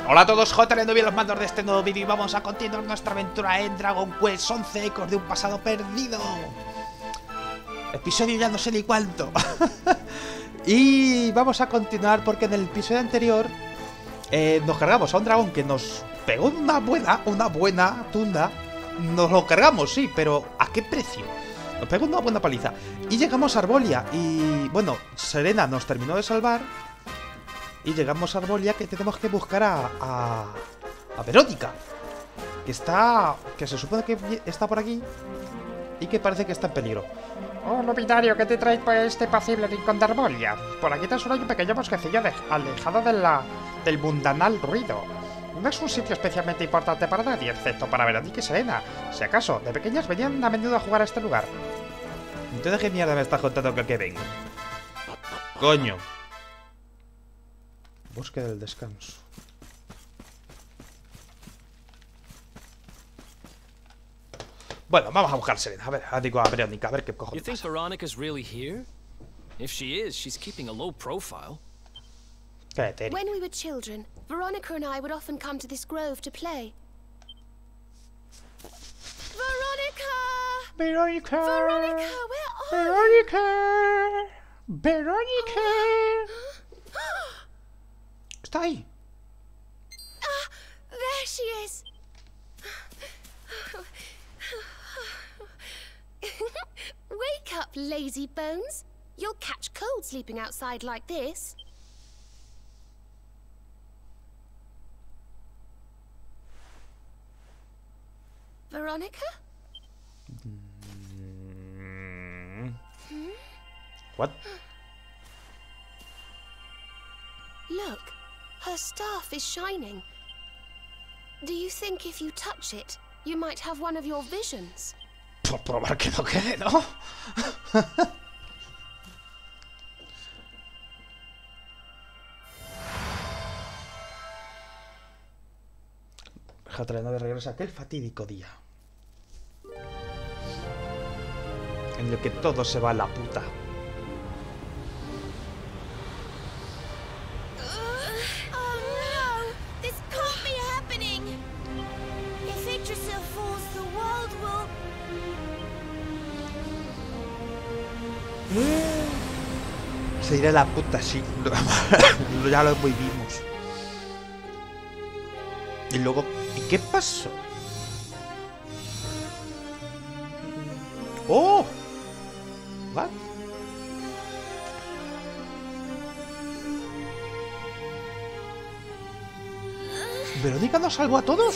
Hola a todos, JL9 los mandos de este nuevo vídeo y vamos a continuar nuestra aventura en Dragon Quest 11 Ecos de un pasado perdido. Episodio ya no sé ni cuánto. Y vamos a continuar porque en el episodio anterior nos cargamos a un dragón que nos pegó una buena tunda. Nos lo cargamos, sí, pero ¿a qué precio? Nos pegó una buena paliza. Y llegamos a Arbolia y, bueno, Serena nos terminó de salvar. Y llegamos a Arbolia, que tenemos que buscar a Verónica, que se supone que está por aquí y que parece que está en peligro. Oh, luminario, ¿qué te trae por este apacible rincón de Arbolia? Por aquí tan solo hay un pequeño bosquecillo alejado del mundanal ruido. No es un sitio especialmente importante para nadie, excepto para Verónica y Serena. Si acaso, de pequeñas venían a menudo a jugar a este lugar. Entonces, ¿qué mierda me estás contando que vengo? Coño. Bosque del descanso. Bueno, vamos a buscar a Serena. A ver, digo a Verónica, a ver qué cojones. You think Veronica's really here? If she is, she's keeping a low profile. Cállate. When we were children, Veronica and I would often come to this grove to play. Veronica! Verónica. Veronica, where are you? Verónica. Está ahí. There she is. Wake up, lazy bones. You'll catch cold sleeping outside like this. Veronica? What? Look, her staff is shining. Do you think if you touch it, you might have one of your visions? Por probar que no quede, ¿no? JL9 regresa aquel fatídico día en el que todo se va a la puta. Oh no! This can't be happening! If Yggdrasil falls, the world will... Se irá a la puta, sí. Ya lo vivimos. Y luego, ¿y qué pasó? ¡Oh! ¿What? ¿Verónica nos salvó a todos?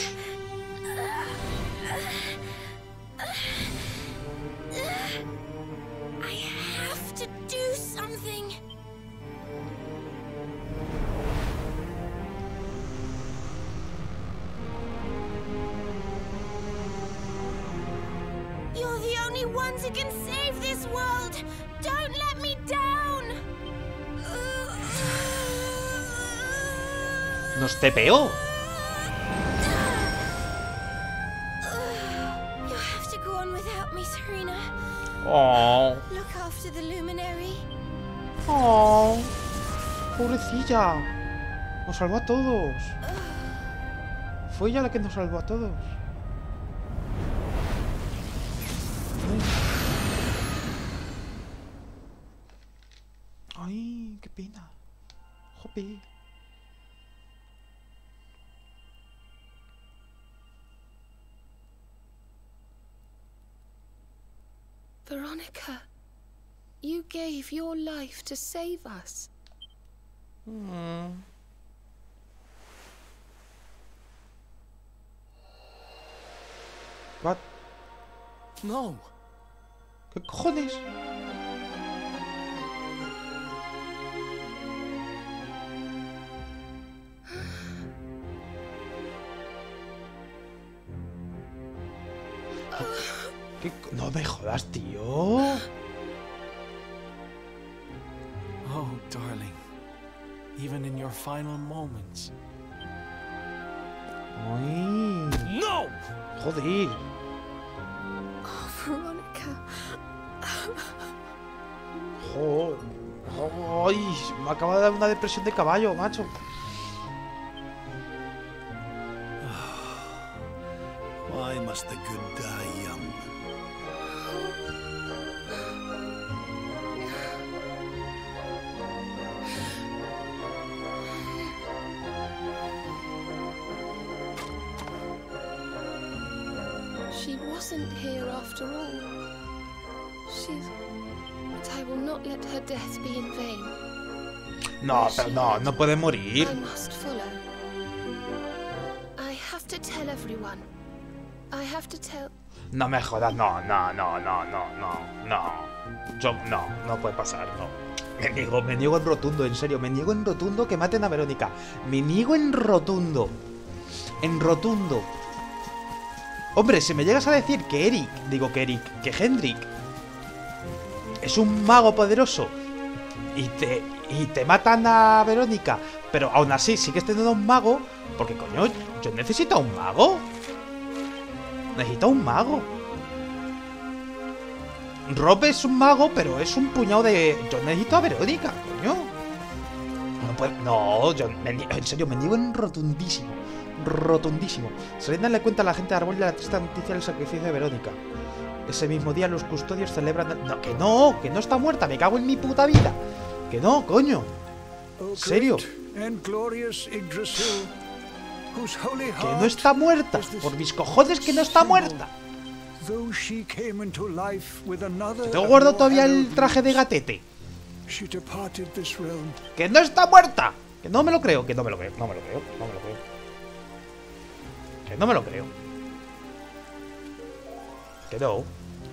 I have to do something. You're the only ones who can save this world. Don't let me down. Nos tepeó. You'll have to go on without me, Serena. Oh, Look after the luminary. oh, pobrecilla. Nos salvó a todos. Fue ella la que nos salvó a todos. Ay, qué pena. Jope. Veronica, you gave your life to save us. What? No. ¿Qué cojones? No me jodas, tío. Oh, darling. Even in your final moments. Ay, No! joder. Oh, Veronica. Ay, me acaba de dar una depresión de caballo, macho. Why must the good die young? She wasn't here after all. She's... But I will not let her death be in vain. No, pero no, no puede morir. I must follow. I have to tell everyone. I have to tell... No me jodas, no. Yo, no puede pasar, no. Me niego en rotundo, en serio, me niego en rotundo que maten a Verónica. Me niego en rotundo. En rotundo. Hombre, si me llegas a decir que que Hendrik es un mago poderoso y te matan a Verónica, pero aún así sigues teniendo un mago, porque coño, yo necesito un mago. Necesito un mago. Rob es un mago, pero es un puñado de... Yo necesito a Verónica, coño. No puedo... No, en serio, me niego en rotundísimo. Rotundísimo. Serena le cuenta a la gente de Arbolia la triste noticia del sacrificio de Verónica. Ese mismo día los custodios celebran... No, que no está muerta, me cago en mi puta vida. Que no, coño. ¿En serio? Que no está muerta. Por mis cojones que no está muerta. Tengo guardado todavía el traje de gatete. Que no está muerta. Que no me lo creo, Que no me lo creo. Que no.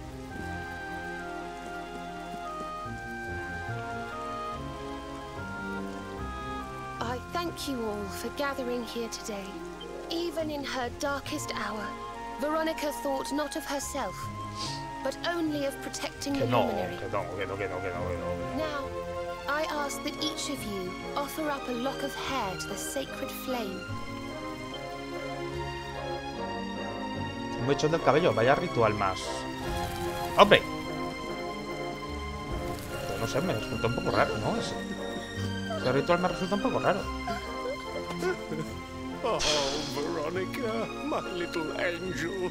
I thank you all for gathering here today. Even in her darkest hour, Veronica thought not of herself, but only of protecting the luminary. Now, I ask that each of you offer up a lock of hair to the sacred flame. Un mechón del cabello, vaya ritual más. ¡Hombre! Pero no sé, me resulta un poco raro, ¿no? Ese ritual me resulta un poco raro. Oh, Veronica, my little angel.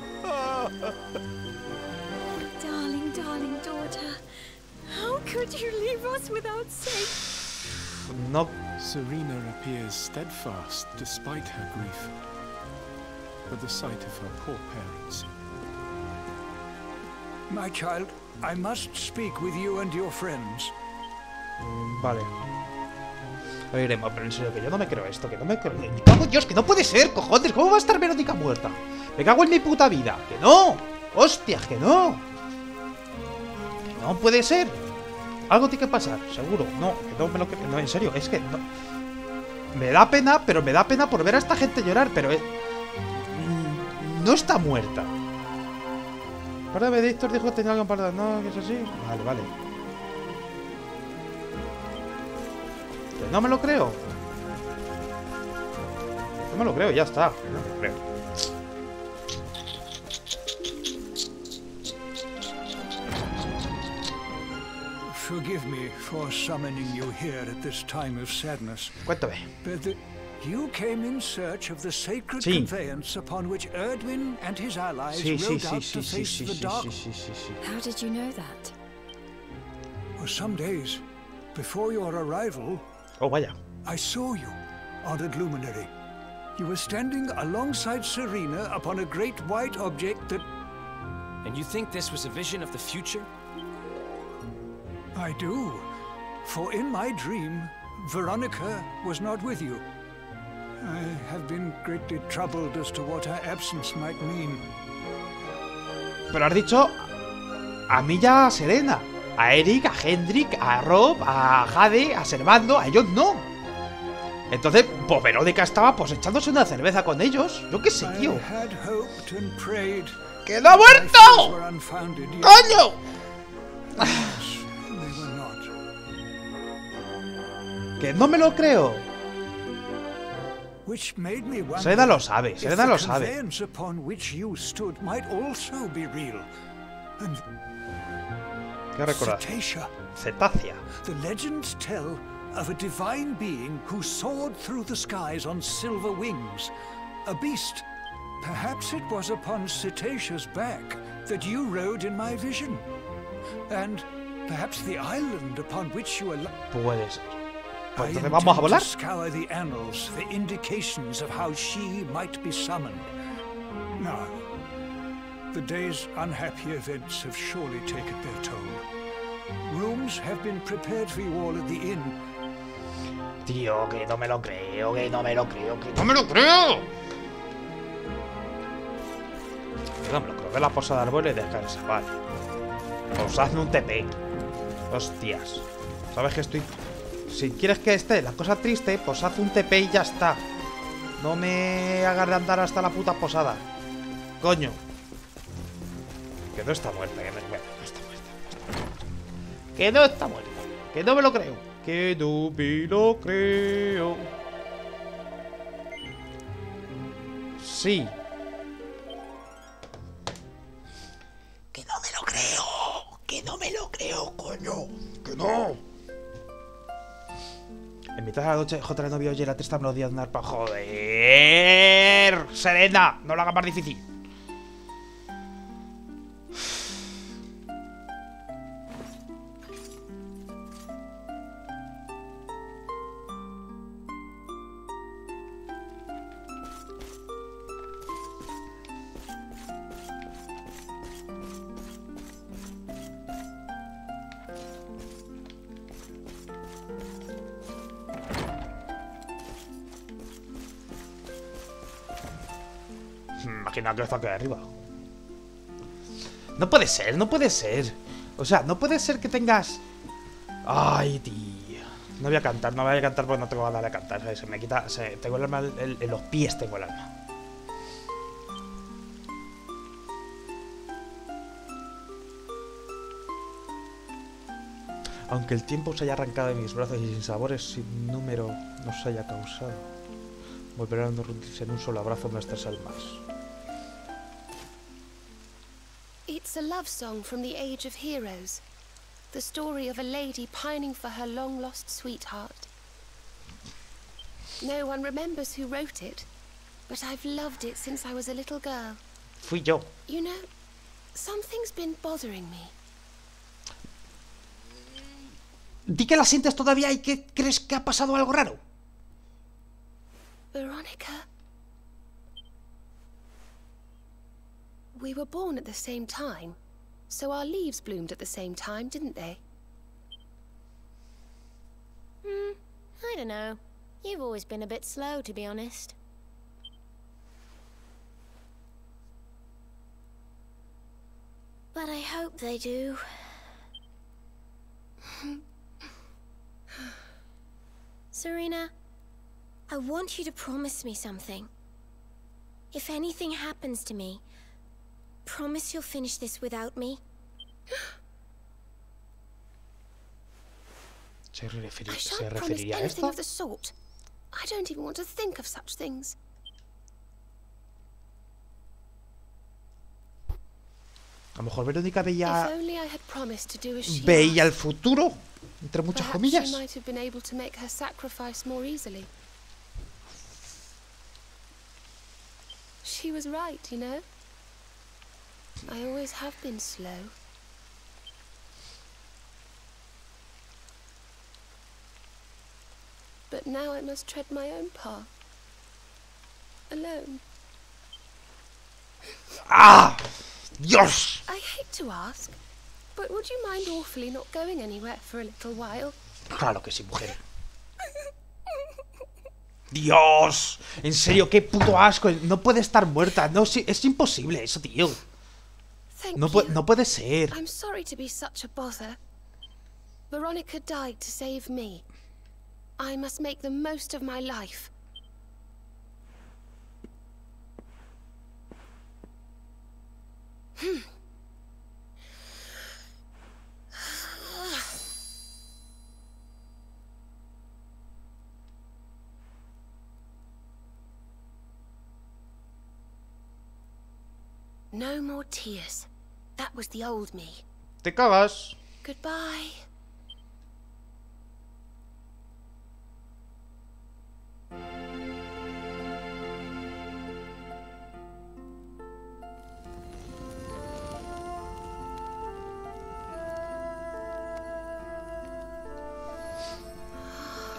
Darling, darling daughter. How could you leave us without saying? No. Serena appears steadfast despite her grief at the sight of her poor parents. My child, I must speak with you and your friends. Vale. Oiremos, pero en serio, que yo no me creo esto, que no me creo... ¡Me cago en Dios, que no puede ser, cojones! ¿Cómo va a estar Verónica muerta? ¡Me cago en mi puta vida! ¡Que no! ¡Hostias, que no! ¡Que no puede ser! Algo tiene que pasar, seguro. No, que no me lo creo. No, en serio, es que no... Me da pena, pero me da pena por ver a esta gente llorar, pero... no está muerta. Para ver, Víctor dijo que tenía algo para... No, que es así. Vale, vale. Que no me lo creo. No me lo creo, ya está. No me lo creo. Forgive me for summoning you here at this time of sadness. Cuéntame. But you came in search of the sacred conveyance upon which Erdwin and his allies rode out to face the dark. How did you know that? For some days before your arrival, vaya. I saw you, honored luminary. You were standing alongside Serena upon a great white object that... And you think this was a vision of the future? I do. For in my dream, Veronica was not with you. I have been greatly troubled as to what her absence might mean. Pero has dicho a mí ya a Serena, a Eric, a Hendrik, a Rob, a Jade, a Servando, a ellos no. Entonces, pues Verónica estaba pues echándose una cerveza con ellos. Yo qué sé, tío. ¡Que no ha muerto! ¡Coño! Que no me lo creo. Serena lo sabe, Serena lo sabe. ¿Qué recordar? Cetácea. The legends tell of a divine being who soared through the skies on silver wings, a beast Perhaps it was upon Cetasia's back that you rode in my vision. And perhaps the island upon which you Puede ser. Pues I entonces vamos a intend volar. to scour the annals for indications of how she might be summoned. Now, the day's unhappy events have surely taken their toll. Rooms have been prepared for you all at the inn. Tío, que no me lo creo, que no me lo creo, que no me lo creo. No me lo creo. Ve la posada del vuelo y descansa, vale. Pues hazme un TP. Hostias. Sabes que estoy... Si quieres que esté la cosa triste, pues haz un TP y ya está. No me hagas de andar hasta la puta posada. Coño. Que no está muerta, que no, bueno, no está muerta. Que no está muerta. Que no me lo creo. Que no me lo creo. Sí. Que no me lo creo. Que no me lo creo, coño. Que no. En mitad de la noche, J. el novio oye la triste melodía de un arpa. ¡Joder! Serena, no lo hagas más difícil. Imagina que está aquí arriba. No puede ser, no puede ser. O sea, no puede ser que tengas... Ay, tío. No voy a cantar, no voy a cantar porque no tengo ganas de cantar, ¿sabes? Se me quita... tengo el alma en los pies, tengo el alma. Aunque el tiempo se haya arrancado de mis brazos y sin sabores, sin número nos haya causado, volverán a reunirse en un solo abrazo nuestras almas. It's a love song from the Age of Heroes. The story of a lady pining for her long-lost sweetheart. No one remembers who wrote it, but I've loved it since I was a little girl. Fui yo. You know, something's been bothering me. Di que la sientes todavía y que crees que ha pasado algo raro. Veronica. We were born at the same time, so our leaves bloomed at the same time, didn't they? I don't know. You've always been a bit slow, to be honest. But I hope they do. Serena, I want you to promise me something. If anything happens to me, promise you'll finish this without me. ¿Se I shan't promise referiría a anything esto? of the sort. I don't even want to think of such things. A lo mejor Verónica If veía only I had promised to do as she el asked. futuro, entre muchas Perhaps comillas. she might have been able to make her sacrifice more easily. She was right, you know. I always have been slow. But now I must tread my own path. Alone. ¡Ah! ¡Dios! I hate to ask, but would you mind awfully not going anywhere for a little while? Claro que sí, mujer. ¡Dios! En serio, qué puto asco. No puede estar muerta. No, sí, es imposible eso, tío. Thank No, you. no puede ser. I'm sorry to be such a bother. Veronica died to save me. I must make the most of my life. No more tears. That was the old me. Te cagas. Goodbye.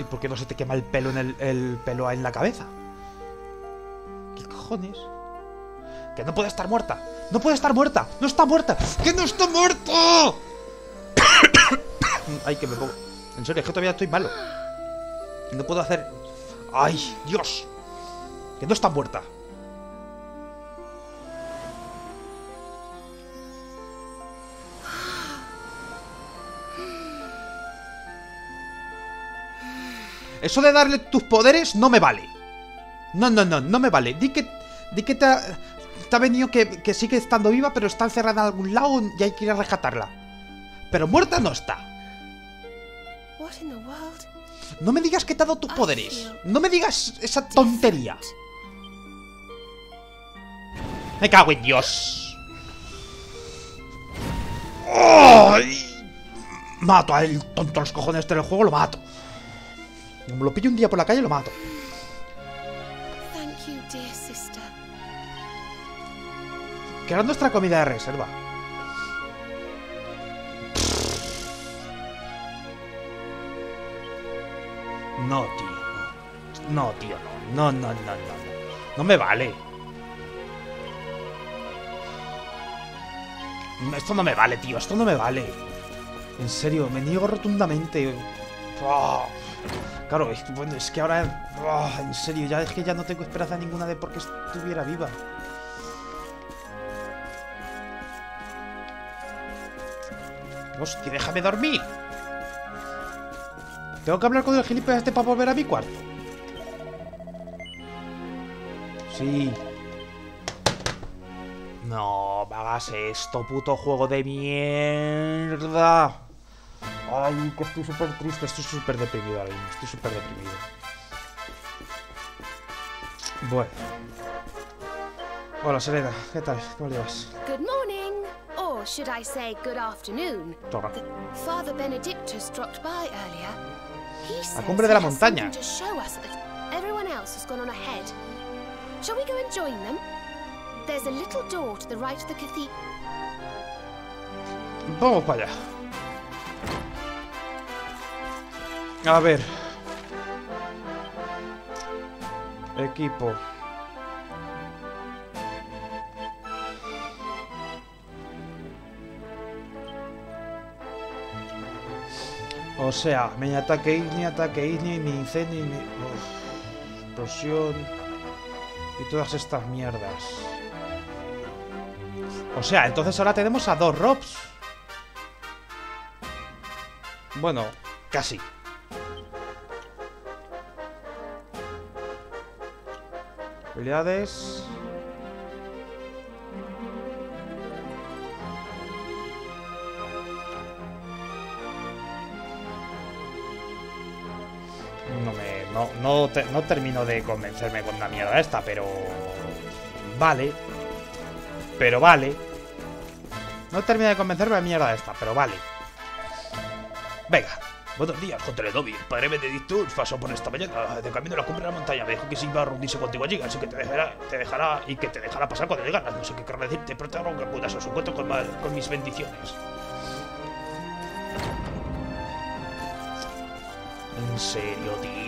¿Y por qué no se te quema el pelo el pelo en la cabeza? ¿Qué cojones? Que no puede estar muerta. ¡No puede estar muerta! ¡No está muerta! ¡Que no está muerta! Ay, que me pongo... En serio, es que todavía estoy malo. No puedo hacer... ¡Ay, Dios! Que no está muerta. Eso de darle tus poderes no me vale. No me vale. Di que te ha venido que sigue estando viva, pero está encerrada en algún lado y hay que ir a rescatarla. Pero muerta no está. No me digas que te ha dado tus poderes. No me digas esa tontería. Me cago en Dios. ¡Ay! Mato al tonto a los cojones del juego, lo mato. Me lo pillo un día por la calle y lo mato. Que era nuestra comida de reserva. No, tío. No, tío, no. No. No me vale. No, esto no me vale, tío. Esto no me vale. En serio, me niego rotundamente. Oh. Claro, bueno, es que ahora... Oh, en serio, ya es que ya no tengo esperanza ninguna de por qué estuviera viva. Hostia, déjame dormir. Tengo que hablar con el gilipollas este para volver a mi cuarto. Sí. No me hagas esto, puto juego de mierda. Ay, que estoy súper triste, estoy súper deprimido ahora mismo, estoy súper deprimido. Bueno. Hola, Serena, ¿qué tal? ¿Cómo le vas? Good morning, or should I say good afternoon. Toma. Father Benedictus dropped by earlier. He says La cumbre de la he has montaña. something to show us that everyone else has gone on ahead. Shall we go and join them? There's a little door to the right of the cathedral. Vamos para allá. A ver. Equipo. O sea, ni ataque igni, ni incendio, ni... explosión. Y todas estas mierdas. O sea, entonces ahora tenemos a dos Robs. Bueno, casi. Habilidades. No termino de convencerme con la mierda esta, pero... Vale. Pero vale. No termino de convencerme la mierda esta, pero vale. Venga. Buenos días, J. Dobby. El padre Benedictus pasó por esta mañana de camino a la cumbre de la montaña. Me dijo que se iba a reunirse contigo allí, así que te dejará pasar cuando llegaras. No sé qué querrá decirte, pero te hago que acudas a su encuentro con mis bendiciones. En serio, tío.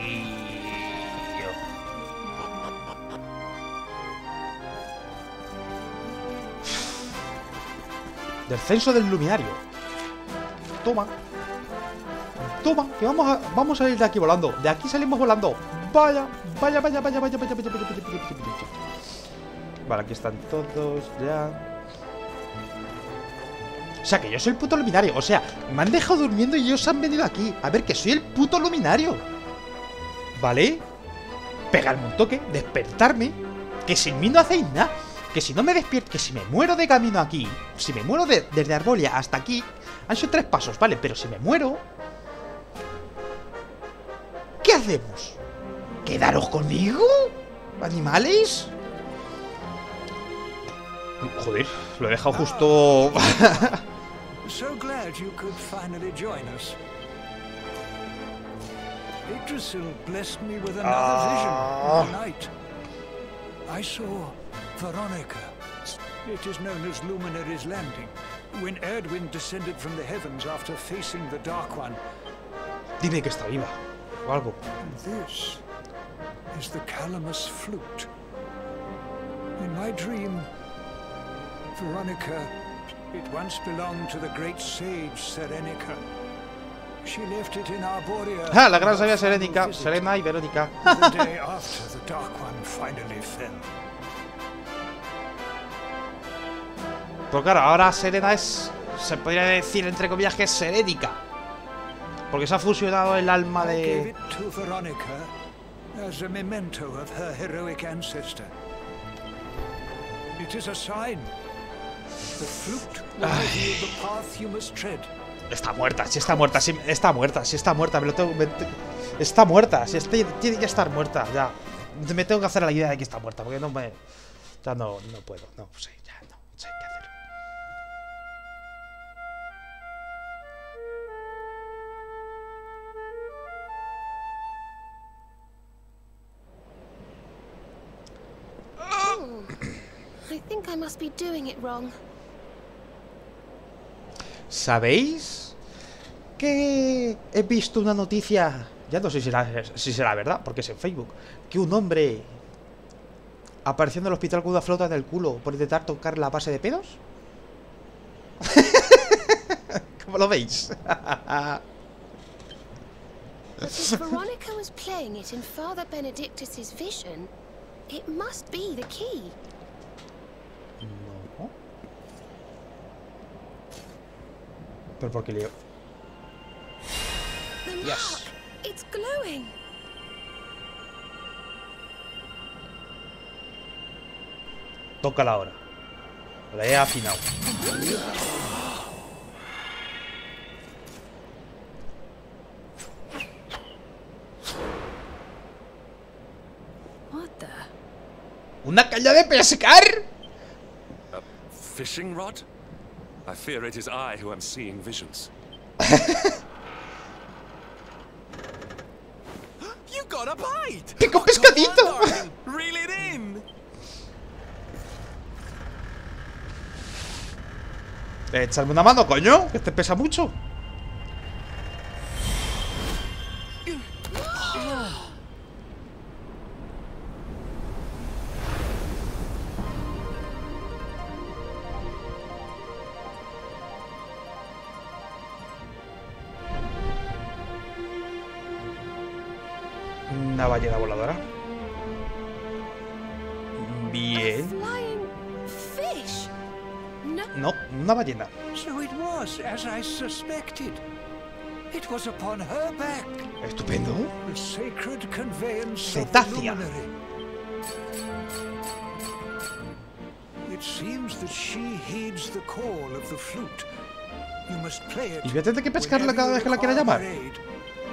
Descenso del luminario. Toma. Toma, que vamos a ir de aquí volando. De aquí salimos volando. Vaya. Vale, aquí están todos ya. O sea, que yo soy el puto luminario. O sea, me han dejado durmiendo y ellos han venido aquí. A ver, que soy el puto luminario. ¿Vale? Pegarme un toque, despertarme. Que sin mí no hacéis nada. Que si no me despierto, que si me muero de camino aquí, si me muero desde Arbolia hasta aquí, han sido 3 pasos, ¿vale? Pero si me muero, ¿qué hacemos? ¿Quedaros conmigo? ¿Animales? Joder, lo he dejado justo... So glad you could finally join us. Yggdrasil blessed me with another vision in the night. I saw Veronica. It is known as Luminary's Landing. When Erdwin descended from the heavens after facing the Dark One. Dime que está viva. O algo. This is the Calamus flute. In my dream, Veronica, it once belonged to the great sage Serenica. She left it in Arborea. ¡Ah! La gran sabia Serenica. Serena y Verónica. The day after the Dark One finally fell. Pero claro, ahora Serena es... Se podría decir, entre comillas, que es Serénica. Porque se ha fusionado el alma I gave de... it to Veronica as a memento of her heroic ancestor. It is a sign. The flute will reveal the path you must tread. Está muerta, si está muerta, si está muerta, si está muerta, me lo tengo... Está muerta, si tiene que estar muerta, ya. Me tengo que hacer la idea de que está muerta, porque no me... Ya no puedo, no sé, ya no sé qué hacer. I think I must be doing it wrong. ¿Sabéis que he visto una noticia? Ya no sé si será verdad, porque es en Facebook. Que un hombre apareció en el hospital con una flauta en el culo por intentar tocar la base de pedos. ¿Cómo lo veis? But if Veronica was playing it in Father Benedictus's vision, it must be the key. No. ¿Pero por qué leo? The mark! Yes. It's glowing! Tócala ahora. La he afinado. What the? ¿Una caña de pescar? A fishing rod? I fear it is I who am seeing visions. You got a bite! ¡Qué con pescadito! Darling, reel it in! Echarme una mano, coño, que este pesa mucho. Una ballena voladora. Bien. Flying fish! No, No, una ballena. So it was as I suspected. It was upon her back, Estupendo. the sacred conveyance of Cetacia. the luminary. It seems that she heeds the call of the flute. You must play it. Y voy a tener que pescarla whenever cada you vez que la quiera require llamar. her aid.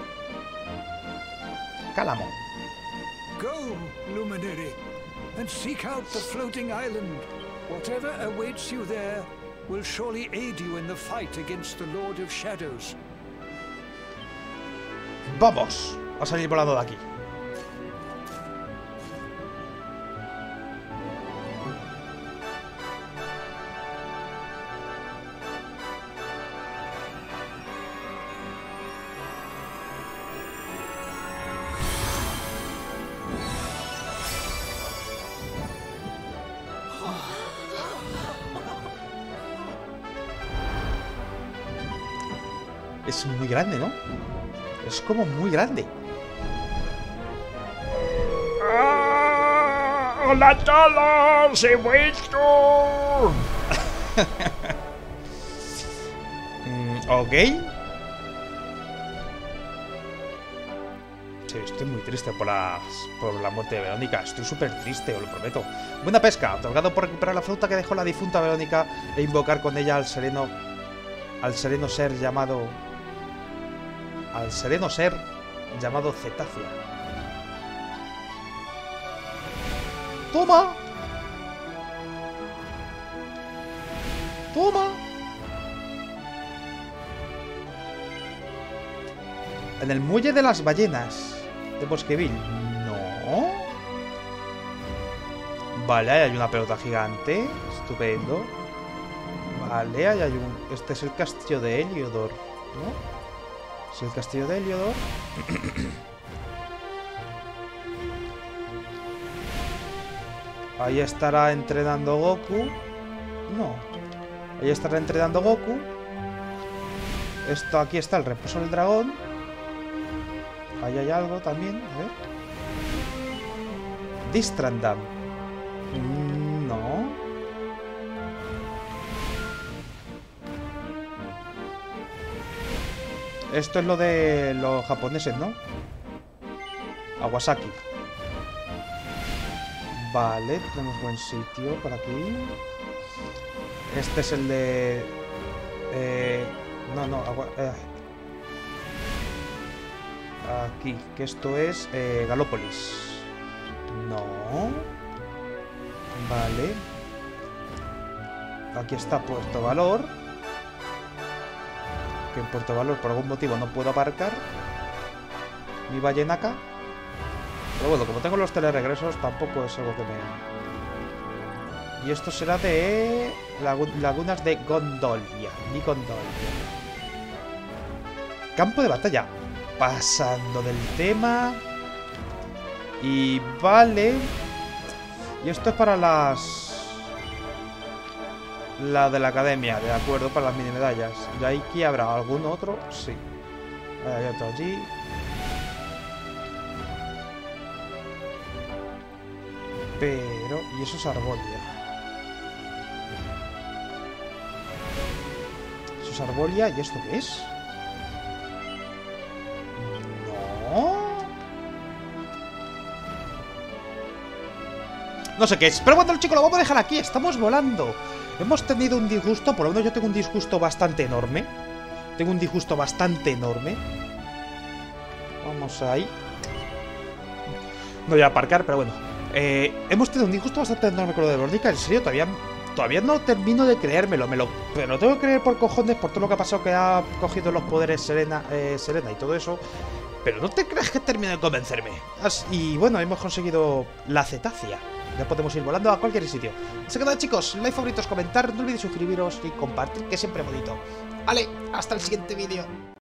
Cálamo. Go, luminary, and seek out the floating island. Whatever awaits you there will surely aid you in the fight against the Lord of Shadows. Vamos a salir volando de aquí. Es muy grande, ¿no? Es como muy grande. ¡Hola a todos! ¡He vuelto! Ok. Sí, estoy muy triste por la muerte de Verónica. Estoy súper triste, os lo prometo. Buena pesca. Otorgado por recuperar la fruta que dejó la difunta Verónica e invocar con ella al sereno ser llamado Cetacia. ¡Toma! ¡Toma! En el muelle de las ballenas de Bosqueville. No. Vale, ahí hay una pelota gigante. Estupendo. Vale, ahí hay un... Este es el castillo de Heliodor, ¿no? Es el castillo de Heliodor. Ahí estará entrenando Goku. No. Ahí estará entrenando Goku. Esto, aquí está el reposo del dragón. Ahí hay algo también. A ver. Distrandam. No. Esto es lo de los japoneses, ¿no? Awasaki. Vale, tenemos buen sitio por aquí. Este es el de... aquí, que esto es Galópolis. No. Vale. Aquí está Puerto Valor. Que en Puerto Valor por algún motivo no puedo aparcar mi Vallenaca. Pero bueno, como tengo los teleregresos, tampoco es algo que me... Y esto será de... Lagunas de Gondolia. Ni Gondolia. Campo de batalla. Pasando del tema. Y vale. Y esto es para las... La de la academia, de acuerdo, para las mini medallas. ¿Y aquí habrá algún otro? Sí. Hay otro allí. Pero... ¿y eso es Arbolia? Eso es Arbolia. ¿Y esto qué es? No sé qué es. Pero bueno, chicos, lo vamos a dejar aquí. Estamos volando. Hemos tenido un disgusto. Por lo menos yo tengo un disgusto bastante enorme. Tengo un disgusto bastante enorme. Vamos ahí. No voy a aparcar, pero bueno. Hemos tenido un disgusto bastante enorme con lo de Verónica. En serio, todavía no termino de creérmelo. Pero lo tengo que creer por cojones, por todo lo que ha pasado, que ha cogido los poderes Serena y todo eso. Pero no te creas que termine de convencerme. Y bueno, hemos conseguido la cetácea. Ya podemos ir volando a cualquier sitio. Así que nada, chicos, like, favoritos, comentar, no olvidéis suscribiros y compartir, que siempre es bonito. Vale, hasta el siguiente vídeo.